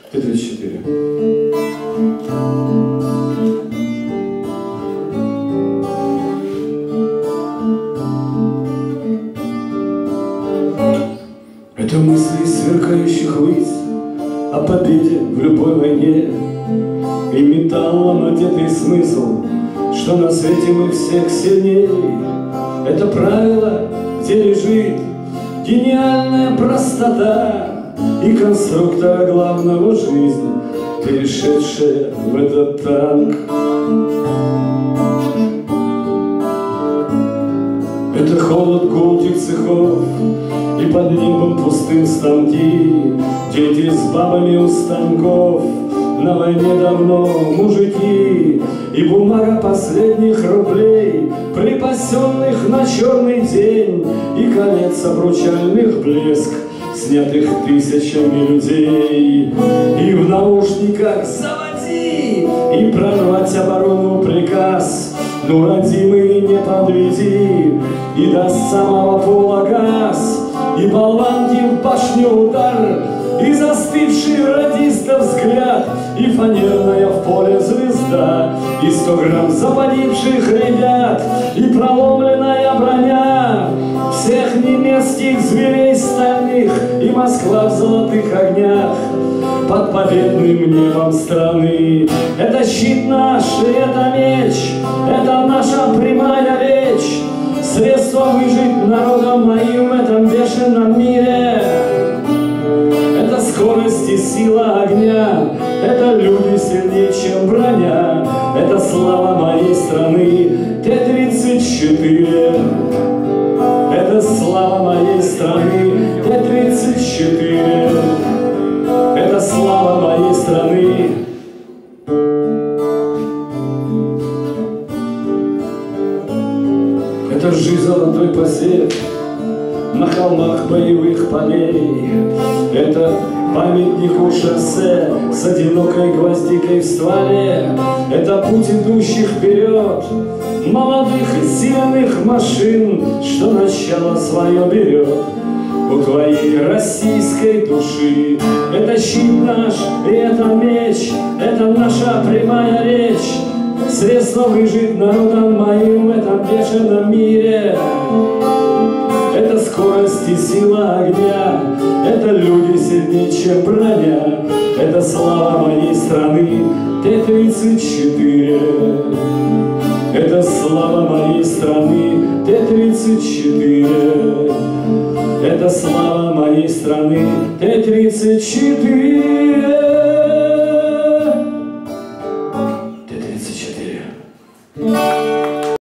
Т-34. Это мысли сверкающих высь о победе в любой войне и металлом одетый смысл, что на свете мы всех сильнее. Это правило, где лежит гениальная простота и конструктора главного жизни, перешедшая в этот танк. Это холод гулких цехов и под небом пустым станки, дети с бабами у станков, на войне давно мужики, и бумага последних рублей, припасенных на черный день, и колец обручальных блеск, снятых тысячами людей. И в наушниках заводи, и прорвать оборону приказ. Ну, родимый, не подведи, и до самого пола газ, и болванки в башню удар, и застывший радиста взгляд, и фанерная в поле звезда, и 100 грамм за погибших ребят, и проломленная броня всех немецких зверей стальных, и Москва в золотых огнях под победным небом страны. Это щит наш, и это меч, это наша прямая речь, средство выжить народом моим в этом бешеном мире. Это скорость и сила огня, это люди сильнее, чем броня, это слава моей страны Т-34. Это слава моей страны Т-34. Это слава моей страны. Это жизнь, золотой посев на холмах боевых полей. Это памятнику шоссе с одинокой гвоздикой в стволе. Это путь идущих вперед молодых и сильных машин, что начало свое берет у твоей российской души. Это щит наш, и это меч, это наша прямая речь, средство выжить народом моим в этом бешеном мире. Это скорость и сила огня, это люди сильнее, чем броня, это слава моей страны Т-34. Это слава моей страны Т-34. Это слава моей страны Т-34. Т-34.